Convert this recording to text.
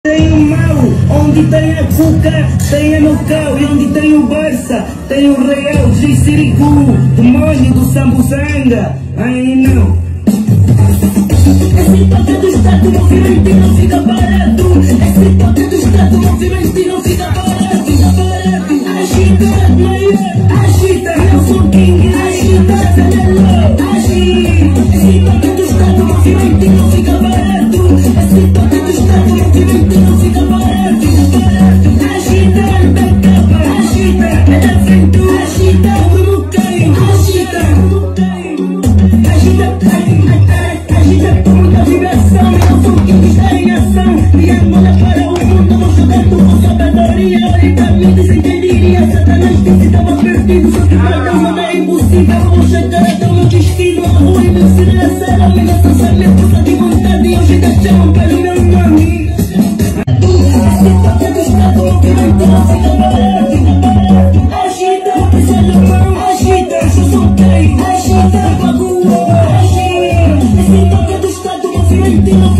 Tem o mal, onde tem a Cuca, tem a Nucal, e onde tem o Barça, tem o Real, Jisiricu, demônio do Sambuzanga. Ai não. Esse toque do Estado, movimento e não fica parado. Esse toque do Estado, movimento e não fica parado. Agita, agita, eu sou King, agita, Canelo, agita. Esse toque do Estado, movimento e não fica parado. Esse toque do Estado, movimento e não fica parado. Agita, capa, agita, é da frente, agita, como cai, agita, agita com muita vibração. Eu sou King, está em ação. Minha bola para o mundo, vou jogando com sabedoria. Unicamente sem teria, Satanás disse estava perdido. Só que para Deus nada é impossível. Vou chegar até o meu destino. A rua e meu céu é sério. A minha força, minha força de vontade. E hoje te chamam pelo meu nome. Esse toque do Estado, movimento não fica parado. Agita, Salomão, agita, eu sou quem? Agita, Bagua, agita. Esse toque do Estado, movimento não